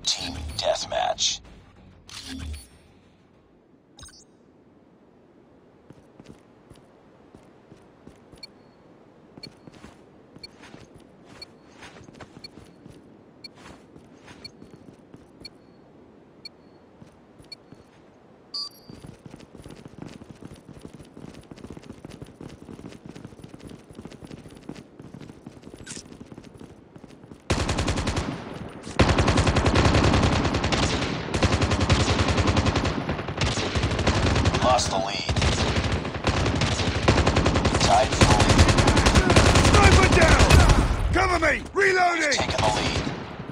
Team Deathmatch. Lost the lead. Tied for the lead. Sniper down! Cover me! Reloading! We've taken the lead.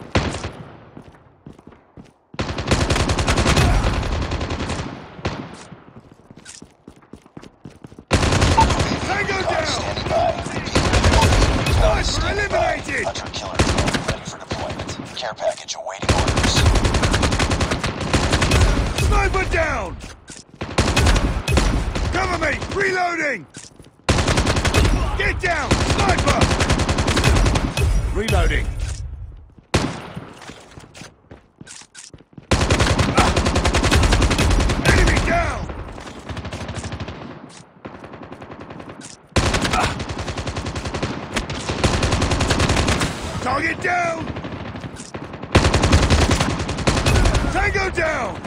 Tango COD down! standing by. COD Sniper standing by. eliminated! Hunter-killer drone ready for deployment. Care package awaiting orders. Sniper down! Cover me! Reloading! Get down! Sniper! Reloading. Enemy down! Target down! Tango down!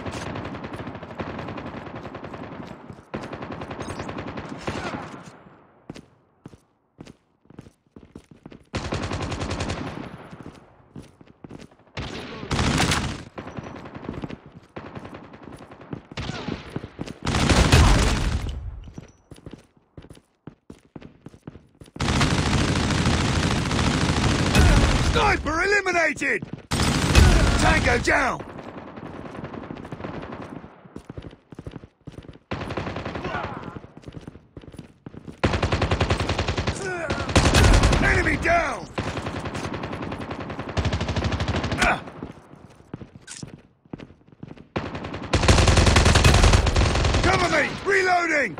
Sniper eliminated! Tango down! Enemy down! Cover me! Reloading!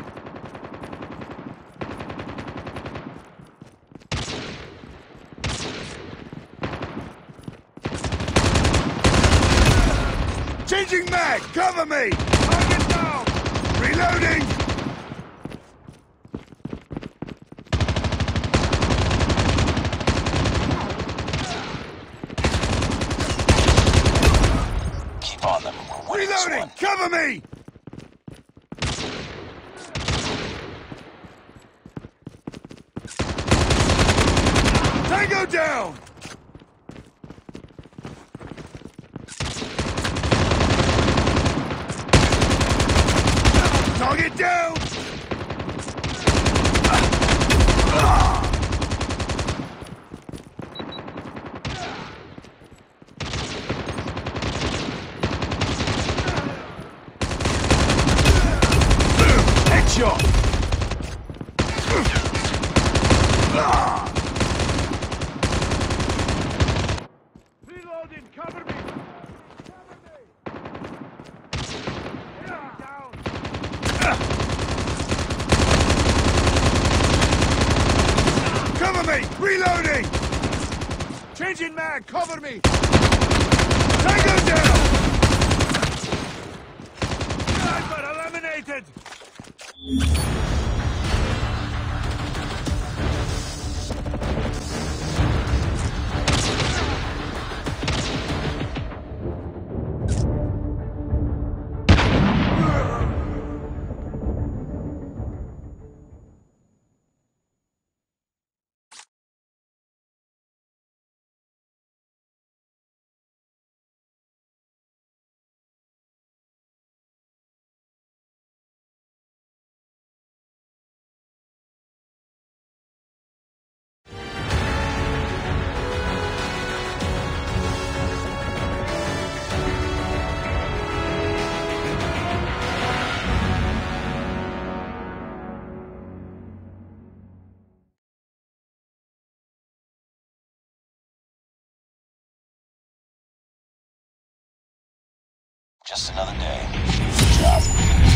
Changing mag! Cover me! Target down! Reloading! Keep on them. We're winning this Reloading! one. Cover me! Tango down! Target down! Headshot! Reloading, cover me! Cover me! Down! Cover me! Reloading! Changing mag! Cover me! Tango down! Sniper eliminated! Just another day. Good job.